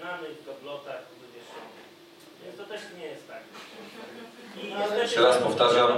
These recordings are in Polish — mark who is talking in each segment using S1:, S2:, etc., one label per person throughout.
S1: ubranych w gablotach wywieszonych. Więc to też nie jest tak.
S2: Jeszcze raz powtarzam,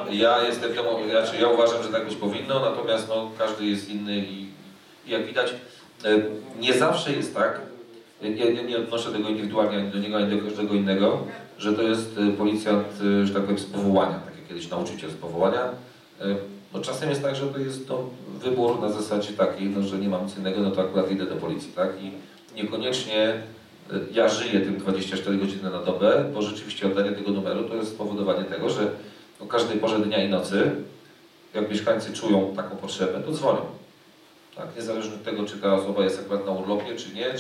S2: ja uważam, że tak być powinno, natomiast no, każdy jest inny i jak widać, nie zawsze jest tak, ja nie odnoszę tego indywidualnie ani do niego, ani do każdego innego, że to jest policjant, że tak powiem, z powołania, tak jak kiedyś nauczyciel z powołania. No, czasem jest tak, że to jest no, wybór na zasadzie takiej, no, że nie mam nic innego, no to akurat idę do policji, tak? I niekoniecznie ja żyję tym 24 godziny na dobę, bo rzeczywiście oddanie tego numeru to jest spowodowanie tego, że o każdej porze dnia i nocy, jak mieszkańcy czują taką potrzebę, to dzwonią. Tak? Niezależnie od tego, czy ta osoba jest akurat na urlopie, czy nie,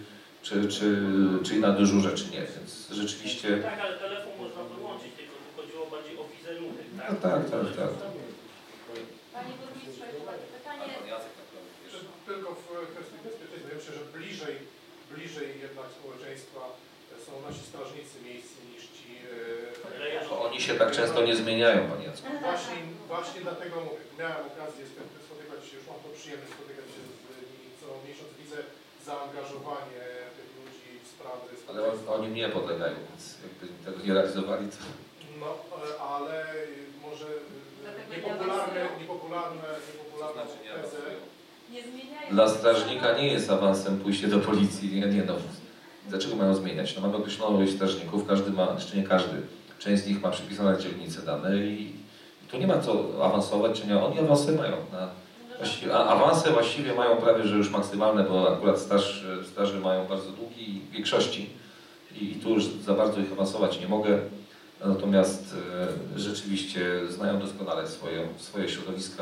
S2: czy na dyżurze, czy nie. Więc rzeczywiście...
S1: Tak, ale telefon można wyłączyć, tylko tu chodziło bardziej o wizerunek, tak?
S2: No tak.
S3: Panie burmistrzu, takie pytanie.
S4: Tylko w kwestii bezpieczeństwa. Ja myślę, że bliżej jednak społeczeństwa są nasi strażnicy miejscy niż ci...
S2: Oni się tak często nie zmieniają, panie Jacku.
S4: Właśnie dlatego mówię. Miałem okazję spotykać się, już mam to przyjemność spotykać się z nimi co miesiąc. Widzę zaangażowanie tych ludzi w sprawy...
S2: Ale oni nie podlegają, więc jakby tego nie realizowali, to...
S4: No, ale może niepopularne tezy.
S3: Nie zmieniają.
S2: Dla strażnika nie jest awansem pójście do policji, nie no. Dlaczego mają zmieniać? No mamy określoną ilość strażników, każdy ma, jeszcze nie każdy, część z nich ma przypisane dzielnice dane i tu nie ma co awansować, czy nie, oni awanse mają. Awanse właściwie mają prawie, że już maksymalne, bo akurat staży mają bardzo długi w większości i tu już za bardzo ich awansować nie mogę. Natomiast rzeczywiście znają doskonale swoje środowiska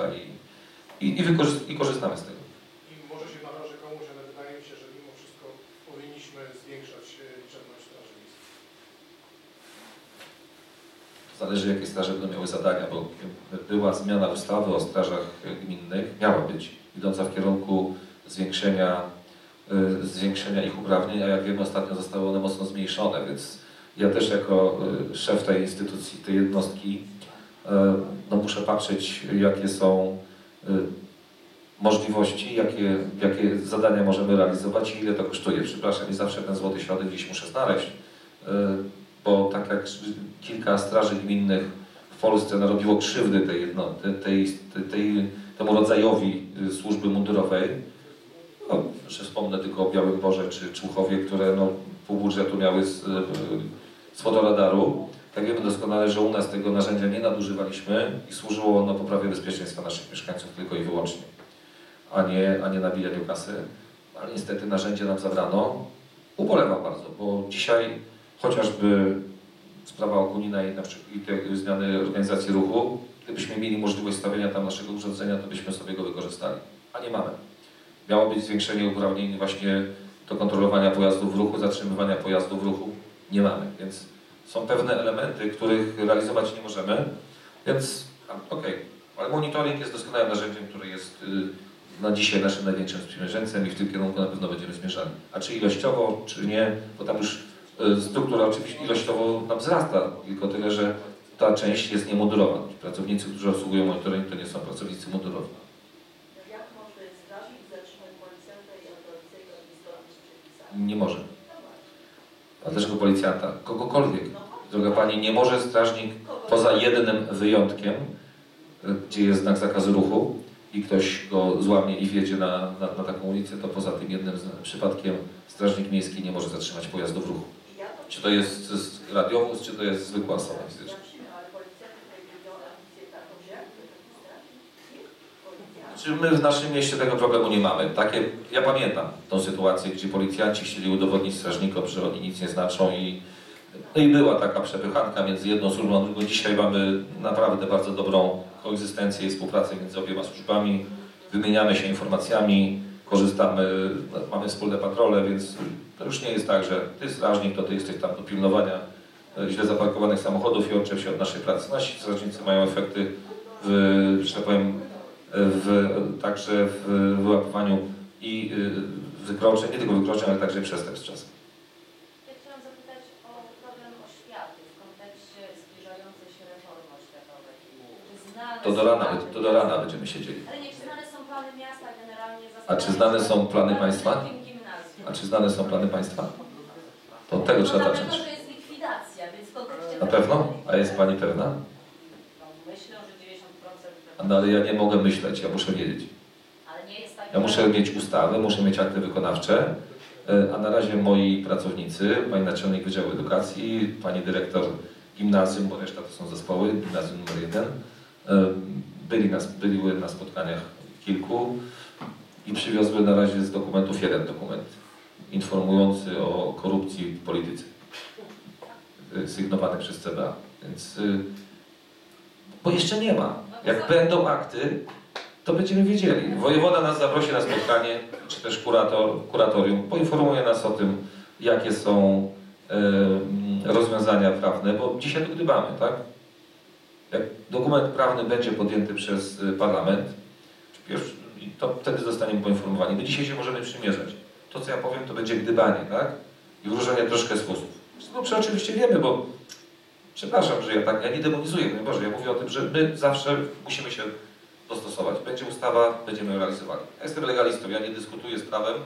S2: i korzystamy z tego.
S4: I może się narażę komuś, ale wydaje mi się, że mimo wszystko powinniśmy zwiększać liczebność straży miejskiej.
S2: Zależy, jakie straże będą miały zadania, bo była zmiana ustawy o strażach gminnych, miała być, idąca w kierunku zwiększenia ich uprawnień, a jak wiemy, ostatnio zostały one mocno zmniejszone, więc ja też jako szef tej instytucji, tej jednostki, no muszę patrzeć, jakie są możliwości, jakie zadania możemy realizować i ile to kosztuje. Przepraszam, i zawsze ten złoty środek gdzieś muszę znaleźć, bo tak jak kilka straży gminnych w Polsce narobiło krzywdy temu rodzajowi służby mundurowej, no, że wspomnę tylko o Białym Borze czy Człuchowie, które no, pół budżetu miały z fotoradaru. Tak wiemy doskonale, że u nas tego narzędzia nie nadużywaliśmy i służyło ono poprawie bezpieczeństwa naszych mieszkańców tylko i wyłącznie, a nie nabijaniu kasy. Ale niestety narzędzie nam zabrano. Ubolewam bardzo, bo dzisiaj chociażby sprawa Okunina i te zmiany organizacji ruchu, gdybyśmy mieli możliwość stawienia tam naszego urządzenia, to byśmy sobie go wykorzystali, a nie mamy. Miało być zwiększenie uprawnień właśnie do kontrolowania pojazdów w ruchu, zatrzymywania pojazdów w ruchu. Nie mamy, więc są pewne elementy, których realizować nie możemy, więc okej. Ale monitoring jest doskonałym narzędziem, które jest na dzisiaj naszym największym sprzymierzeńcem i w tym kierunku na pewno będziemy zmierzali. A czy ilościowo, czy nie, bo tam już struktura oczywiście ilościowo nam wzrasta, tylko tyle, że ta część jest niemundurowa. Pracownicy, którzy obsługują monitoring, to nie są pracownicy mundurowi.
S3: Jak może strażnik zatrzymać policjanta i autoryzację zgodnie z przepisami?
S2: Nie może. A też go policjanta, kogokolwiek. Droga Pani, nie może strażnik, poza jednym wyjątkiem, gdzie jest znak zakazu ruchu i ktoś go złamie i wjedzie na taką ulicę, to poza tym jednym przypadkiem strażnik miejski nie może zatrzymać pojazdu w ruchu. Czy to jest radiowóz, czy to jest zwykła osoba fizyczna. Czy my w naszym mieście tego problemu nie mamy? Ja pamiętam tą sytuację, gdzie policjanci chcieli udowodnić strażnikom, że oni nic nie znaczą no i była taka przepychanka między jedną służbą a drugą. Dzisiaj mamy naprawdę bardzo dobrą koegzystencję i współpracę między obiema służbami. Wymieniamy się informacjami, korzystamy, mamy wspólne patrole, więc to już nie jest tak, że ty strażnik, to ty jesteś tam do pilnowania źle zaparkowanych samochodów i odczep się od naszej pracy. Nasi strażnicy mają efekty że tak powiem, także w wyłapywaniu i wykroczeń, nie tylko wykroczeń, ale także przestępstw czasem.
S3: Ja chciałam zapytać o problem oświaty w kontekście zbliżającej się reformy oświatowej.
S2: To do rana będziemy siedzieli.
S3: Ale nie, czy znane są plany miasta generalnie?
S2: A czy znane są plany państwa? A czy znane są plany państwa? Od tego trzeba
S3: Dlatego,
S2: zacząć.
S3: że jest likwidacja, więc w kontekście...
S2: Na pewno? A jest Pani pewna?
S3: No, myślę, że 90%...
S2: No ale ja nie mogę myśleć, ja muszę wiedzieć.
S3: Ale nie jest tak...
S2: Ja muszę mieć ustawę, muszę mieć akty wykonawcze, a na razie moi pracownicy, pani naczelnik Wydziału Edukacji, pani dyrektor gimnazjum, bo reszta to są zespoły, gimnazjum numer 1, były na spotkaniach kilku i przywiozły na razie z dokumentów jeden dokument informujący o korupcji w polityce, sygnowany przez CBA. Więc, bo jeszcze nie ma. Jak będą akty, to będziemy wiedzieli. Wojewoda nas zaprosi na spotkanie, czy też kuratorium, poinformuje nas o tym, jakie są rozwiązania prawne, bo dzisiaj to gdybamy, tak? Jak dokument prawny będzie podjęty przez parlament, to wtedy zostaniemy poinformowani. My dzisiaj się możemy przymierzać. To, co ja powiem, to będzie gdybanie, tak? I wróżenie troszkę sposób. No, oczywiście wiemy, bo przepraszam, że ja nie demonizuję, no Boże, ja mówię o tym, że my zawsze musimy się dostosować. Będzie ustawa, będziemy ją realizowali. Ja jestem legalistą, ja nie dyskutuję z prawem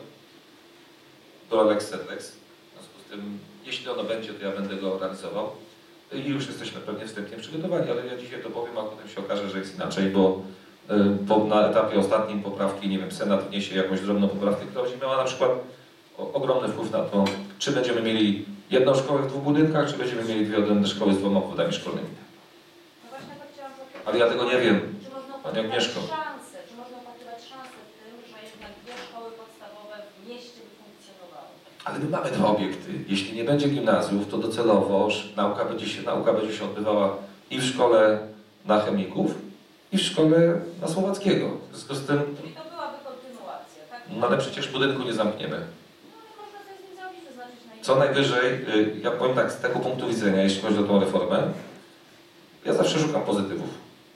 S2: do lex sed lex. W związku z tym, jeśli ono będzie, to ja będę go realizował. I już jesteśmy pewnie wstępnie przygotowani, ale ja dzisiaj to powiem, a potem się okaże, że jest inaczej, bo na etapie ostatnim poprawki, nie wiem, Senat wniesie jakąś drobną poprawkę, która będzie miała na przykład ogromny wpływ na to, czy będziemy mieli jedną szkołę w 2 budynkach, czy będziemy mieli 2 odrębne szkoły z 2 obwodami szkolnymi.
S3: No właśnie tak chciałam zapytać.
S2: Ale ja tego nie wiem.
S3: Czy można
S2: Pani
S3: upatrywać
S2: Agnieszko.
S3: szansę, czy można upatrywać szansę w tym, że jednak 2 szkoły podstawowe w mieście by funkcjonowały?
S2: Ale my mamy 2 obiekty. Jeśli nie będzie gimnazjów, to docelowo nauka będzie się odbywała i w szkole na chemików, i w szkole na Słowackiego. W związku z tym,
S3: Czyli to byłaby kontynuacja, tak?
S2: no ale przecież budynku nie zamkniemy.
S3: No ale można coś z nim zrobić, wyznaczyć na
S2: Co najwyżej, ja powiem tak, z tego punktu widzenia, jeśli chodzi o tą reformę, ja zawsze szukam pozytywów.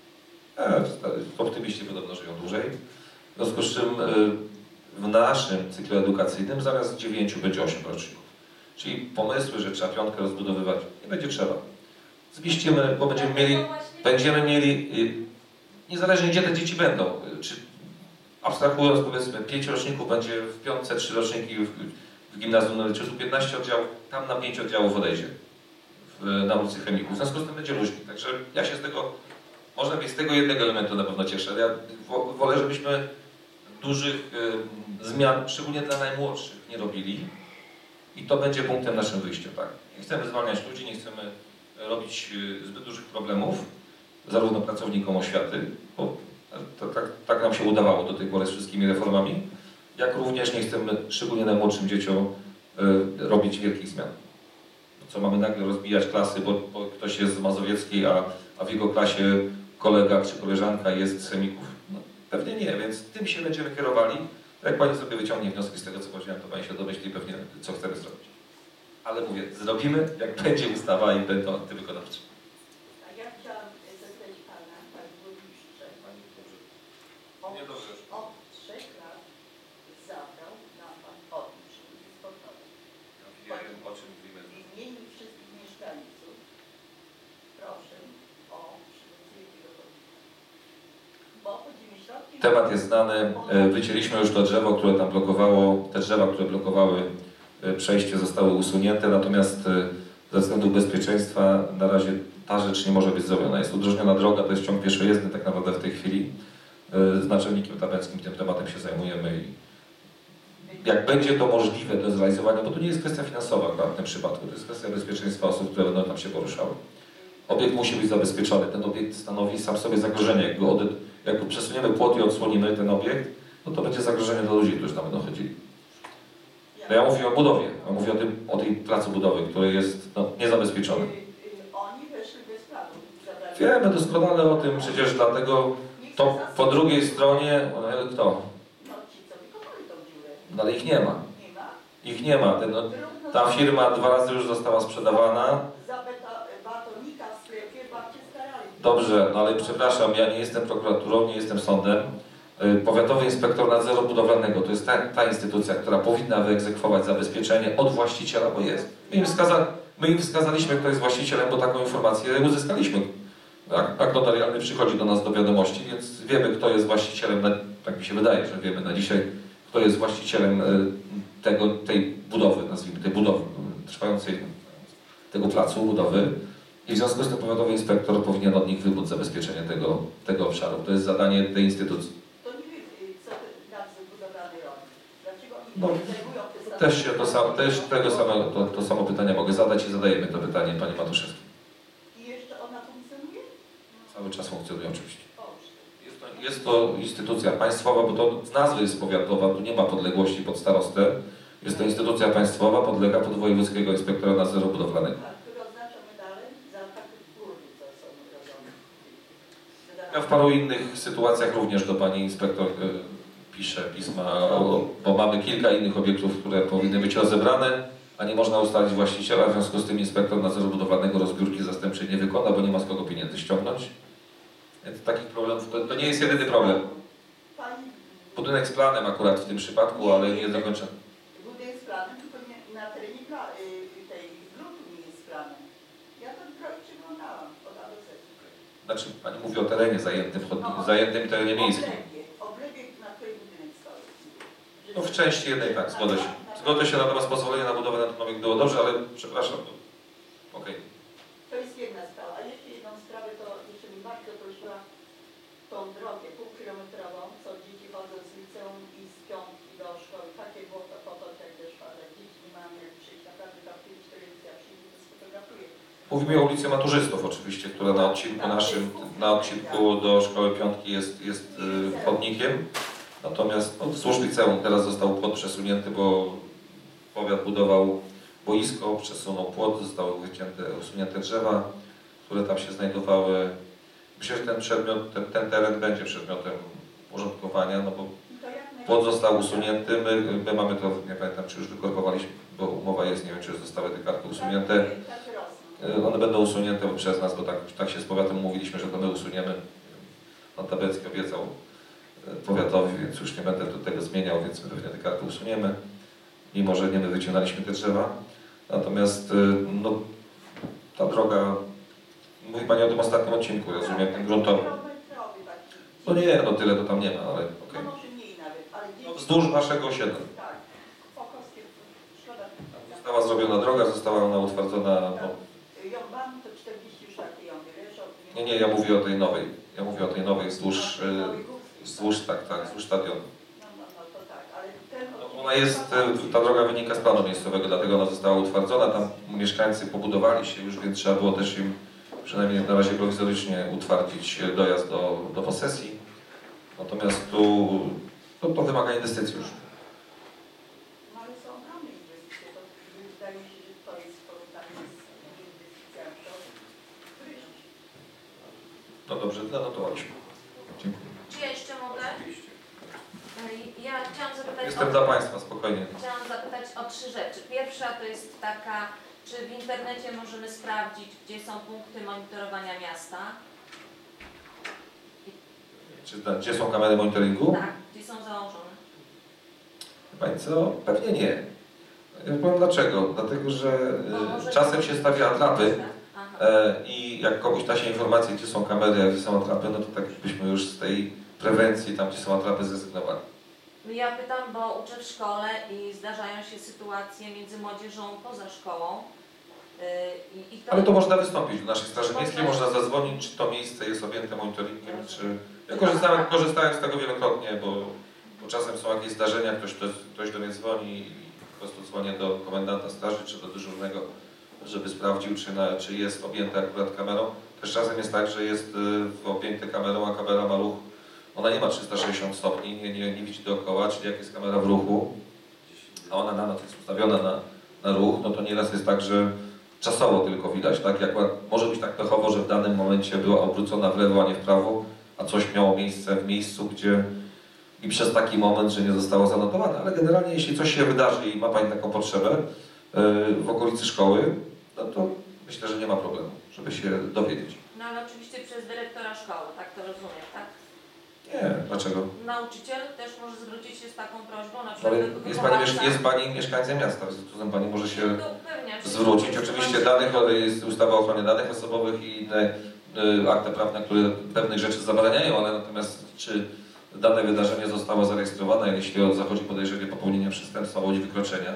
S2: Optymiści podobno żyją dłużej. W związku z czym w naszym cyklu edukacyjnym zamiast 9 będzie 8 roczników. Czyli pomysły, że trzeba 5 rozbudowywać, nie będzie trzeba. Zmieścimy, bo będziemy mieli niezależnie gdzie te dzieci będą, czy abstrahując powiedzmy 5 roczników będzie w 5, 3 roczniki w gimnazjum numer 15 oddziałów, tam na 5 oddziałów odejdzie na ulicy Chemików. W związku z tym będzie różnie. Także ja się z tego, można mieć z tego jednego elementu na pewno cieszę. Ja wolę, żebyśmy dużych zmian, szczególnie dla najmłodszych, nie robili. I to będzie punktem naszym wyjścia. Tak? Nie chcemy zwalniać ludzi, nie chcemy robić zbyt dużych problemów, zarówno pracownikom oświaty, bo tak nam się udawało do tej pory z wszystkimi reformami, jak również nie chcemy, szczególnie najmłodszym dzieciom, robić wielkich zmian. Co mamy nagle rozbijać klasy, bo ktoś jest z Mazowieckiej, a w jego klasie kolega czy koleżanka jest z Chemików? No, pewnie nie, więc tym się będziemy kierowali. Jak Pani sobie wyciągnie wnioski z tego, co powiedziałem, to Pani się domyśli pewnie, co chcemy zrobić. Ale mówię, zrobimy, jak będzie ustawa i będą akty wykonawcze.
S5: A ja chciałam zapytać Pana, Panie Burmistrze, od 3 lat zabrał nam Pan odliczę sportowy.
S2: O czym mówimy?
S5: W imieniu wszystkich mieszkańców proszę o przywrócenie tego chodnika. Bo chodzimy środki...
S2: Temat jest znany. Wycięliśmy już to drzewo, które tam blokowało, te drzewa, które blokowały przejście, zostały usunięte, natomiast ze względu bezpieczeństwa na razie ta rzecz nie może być zrobiona. Jest udrożniona droga, to jest ciąg pieszojezdny tak naprawdę w tej chwili. Z naczelnikiem Tabeckim tym tematem się zajmujemy i jak będzie to możliwe do zrealizowania, bo to nie jest kwestia finansowa w tym przypadku, to jest kwestia bezpieczeństwa osób, które będą tam się poruszały. Obiekt musi być zabezpieczony, ten obiekt stanowi sam sobie zagrożenie. Jak przesuniemy płot i odsłonimy ten obiekt, no to będzie zagrożenie dla ludzi, którzy tam będą chodzili. No ja mówię o budowie, ja mówię o tej placu budowy, który jest niezabezpieczony.
S5: Oni weszli bez planu.
S2: Wiemy doskonale o tym, przecież dlatego to po drugiej stronie, kto?
S5: No ci, co wykopali tą dziurę.
S2: No ale ich nie ma.
S5: Nie ma?
S2: Ich nie ma. Ta firma 2 razy już została sprzedawana.
S5: Za batonika w sklepie babcie starali.
S2: Dobrze, no ale przepraszam, ja nie jestem prokuraturą, nie jestem sądem. Powiatowy Inspektor Nadzoru Budowlanego to jest ta instytucja, która powinna wyegzekwować zabezpieczenie od właściciela, bo jest. My im wskazaliśmy, kto jest właścicielem, bo taką informację uzyskaliśmy. Akt notarialny przychodzi do nas do wiadomości, więc wiemy, kto jest właścicielem, tak mi się wydaje, że wiemy na dzisiaj, kto jest właścicielem tej budowy, nazwijmy tej budowy, trwającej tego placu budowy i w związku z tym powiatowy inspektor powinien od nich wymóc zabezpieczenie tego obszaru. To jest zadanie tej instytucji.
S5: To nie wiem, co ten nadzór budowlany robi. Dlaczego oni
S2: No,
S5: zajmują te stanowiska?
S2: To samo pytanie mogę zadać i zadajemy to pytanie Pani Matuszewskiej.
S5: I jeszcze ona funkcjonuje?
S2: Cały czas funkcjonuje oczywiście.
S5: Dobrze.
S2: Jest to instytucja państwowa, bo to z nazwy jest powiatowa, tu nie ma podległości pod starostę. Jest to instytucja państwowa, podlega pod wojewódzkiego inspektora nadzoru budowlanego.
S5: A który oznacza medale za takie górki, co są robione?
S2: Ja w paru innych sytuacjach również do Pani inspektor piszę pisma, bo mamy kilka innych obiektów, które powinny być rozebrane, a nie można ustalić właściciela, w związku z tym inspektor nadzoru budowlanego rozbiórki zastępczej nie wykona, bo nie ma z kogo pieniędzy ściągnąć. Więc takich problemów, to nie jest jedyny problem.
S5: Pani
S2: Budynek z planem akurat w tym przypadku, ale nie dokończony.
S5: budynek z planem, tylko nie, na terenie tej gruntu nie jest z planem. Ja ten projekt przeglądałam od A do Z.
S2: Znaczy Pani mówi o terenie zajętym terenie miejskim.
S5: Oblewie, na której budynek stoi.
S2: No w części jednej tak, zgodzę się. Zgodzę się, natomiast pozwolenie na budowę na ten obiekt było dobrze, ale przepraszam. Okej.
S5: To jest jedna sprawa. A jeszcze jedną sprawę, to jeszcze bym bardzo prosiła tą drogę półkilometrową, co dzieci chodzą z liceum i z piątki do szkoły. Takie było to potok, jak też pada. Dzieci nie mają jak przyjść. Naprawdę tam kiedyś telewizja przyjdzie, to sfotografuje.
S2: Mówimy o ulicy Maturzystów oczywiście, która na odcinku naszym, na odcinku do szkoły piątki jest chodnikiem. Natomiast no, wzdłuż liceum teraz został płot przesunięty, bo powiat budował boisko, przesunął płot, zostały usunięte drzewa, które tam się znajdowały. Myślę, że ten teren będzie przedmiotem porządkowania, no bo płot został usunięty, my mamy to, nie pamiętam czy już wykorkowaliśmy, bo umowa jest, nie wiem czy już zostały te karty usunięte. One będą usunięte przez nas, bo tak się z powiatem umówiliśmy, że to my usuniemy. Pan Tabecki obiecał powiatowi, więc już nie będę tego zmieniał, więc my pewnie te karty usuniemy, mimo że nie my wycinaliśmy te drzewa. Natomiast no, ta droga, mówi Pani o tym ostatnim odcinku, rozumiem, ten gruntowy. No nie, no tyle to tam nie ma, ale okej.
S5: No może mniej nawet, ale
S2: No, wzdłuż Waszego osiedla.
S5: tak, Fokowskie, szkoda.
S2: Została zrobiona droga, została ona utwardzona. No,
S5: Jąbami to 40 już takie jąby, wiesz?
S2: nie, ja mówię o tej nowej. Ja mówię o tej nowej wzdłuż stadionu.
S5: No to tak, ale ten
S2: No, ona jest, ta droga wynika z planu miejscowego, dlatego ona została utwardzona. Tam mieszkańcy pobudowali się już, więc trzeba było też im przynajmniej na razie prowizorycznie utwardzić dojazd do posesji. Natomiast tu to wymaga inwestycji już.
S5: No ale są ogromne inwestycje, to wydaje mi się, że to jest porównane z inwestycjami w turystyce.
S2: No dobrze, zanotowaliśmy. Dziękuję.
S3: Czy ja jeszcze mogę? Ja chciałam zapytać
S2: Jestem dla Państwa, spokojnie.
S3: Chciałam zapytać o 3 rzeczy. Pierwsza to jest taka, czy w internecie możemy sprawdzić, gdzie są punkty monitorowania miasta?
S2: Gdzie są kamery monitoringu?
S3: Tak, gdzie są założone?
S2: Pani co? Pewnie nie. Ja powiem dlaczego. Dlatego, że czasem się stawia atrapy i jak komuś da się informację, gdzie są kamery, a gdzie są atrapy, no to tak byśmy już z tej prewencji, tam gdzie są atrapy, zrezygnowali.
S3: Ja pytam, bo uczę w szkole i zdarzają się sytuacje między młodzieżą poza szkołą.
S2: Ale to można wystąpić do naszej Straży Miejskiej, można zadzwonić, czy to miejsce jest objęte monitoringiem, czy... Ja korzystałem z tego wielokrotnie, bo czasem są jakieś zdarzenia, ktoś do mnie dzwoni i po prostu dzwonię do komendanta straży, czy do dyżurnego, żeby sprawdził, czy jest objęte akurat kamerą. Też czasem jest tak, że jest objęte kamerą, a kamera ma ruch. Ona nie ma 360 stopni, nie widzi dookoła, czyli jak jest kamera w ruchu, a ona na noc jest ustawiona na ruch, no to nieraz jest tak, że czasowo tylko widać, tak? Jak może być tak pechowo, że w danym momencie była obrócona w lewo, a nie w prawo, a coś miało miejsce w miejscu, gdzie i przez taki moment, że nie zostało zanotowane. Ale generalnie jeśli coś się wydarzy i ma Pani taką potrzebę w okolicy szkoły, no to myślę, że nie ma problemu, żeby się dowiedzieć.
S3: No ale oczywiście przez dyrektora szkoły, tak to rozumiem, tak?
S2: Nie, dlaczego?
S3: Nauczyciel też może zwrócić się z taką prośbą, na
S2: Ale
S3: przykład
S2: jest pani mieszkańcem miasta, w związku z tym Pani może się
S3: upewniam się,
S2: zwrócić. Oczywiście jest ustawa o ochronie danych osobowych i inne akty prawne, które pewnych rzeczy zabraniają, ale natomiast czy dane wydarzenie zostało zarejestrowane, jeśli zachodzi podejrzenie popełnienia przestępstwa bądź wykroczenia,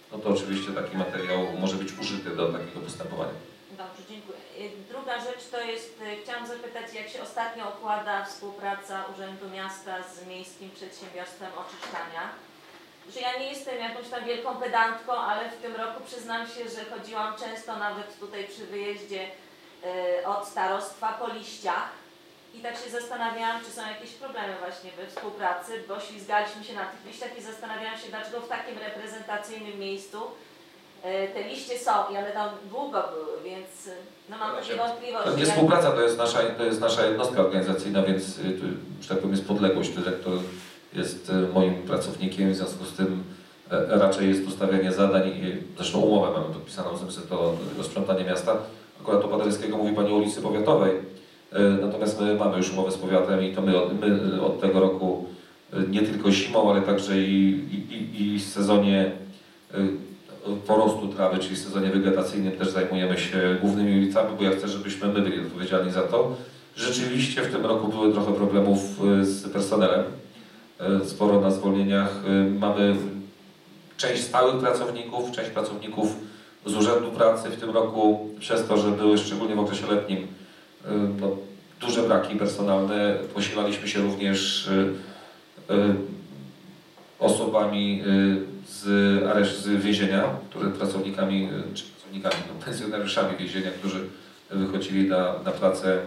S2: no to oczywiście taki materiał może być użyty do takiego postępowania.
S3: Dobrze, dziękuję. Druga rzecz to jest, chciałam zapytać, jak się ostatnio układa współpraca Urzędu Miasta z Miejskim Przedsiębiorstwem Oczyszczania. Że ja nie jestem jakąś tam wielką pedantką, ale w tym roku przyznam się, że chodziłam często nawet tutaj przy wyjeździe od starostwa po liściach i tak się zastanawiałam, czy są jakieś problemy właśnie we współpracy, bo ślizgaliśmy się na tych liściach i zastanawiałam się, dlaczego w takim reprezentacyjnym miejscu te liście są i one tam długo były, więc no mam takie wątpliwości.
S2: To nie współpraca, to jest nasza jednostka organizacyjna, więc że tak powiem jest podległość. Dyrektor jest moim pracownikiem, w związku z tym raczej jest ustawianie zadań i zresztą umowę mamy podpisaną z MSZ do sprzątania miasta. Akurat o Paderewskiego mówi Pani o ulicy Powiatowej, natomiast my mamy już umowę z powiatem i to my od tego roku nie tylko zimą, ale także i w sezonie porostu trawy, czyli w sezonie wegetacyjnym też zajmujemy się głównymi ulicami, bo ja chcę, żebyśmy my byli odpowiedzialni za to. Rzeczywiście w tym roku były trochę problemów z personelem. Sporo na zwolnieniach. Mamy część stałych pracowników, część pracowników z Urzędu Pracy w tym roku, przez to, że były szczególnie w okresie letnim no, duże braki personalne. Posilaliśmy się również osobami z więzienia, które pracownikami, no, pensjonariuszami więzienia, którzy wychodzili na pracę.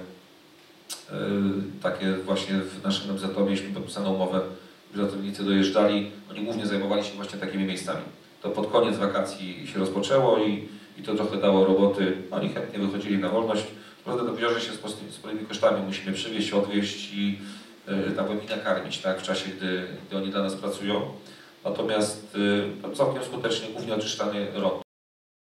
S2: Takie właśnie w naszym MZ mieliśmy podpisaną umowę, że ratownicy dojeżdżali, oni głównie zajmowali się właśnie takimi miejscami. To pod koniec wakacji się rozpoczęło i to trochę dało roboty. Oni chętnie wychodzili na wolność. Prawda, to wiąże się z sporymi kosztami. Musimy przywieźć, odwieźć i nakarmić, tak, w czasie, gdy oni dla nas pracują. Natomiast całkiem skutecznie, głównie oczyszczanie rąk.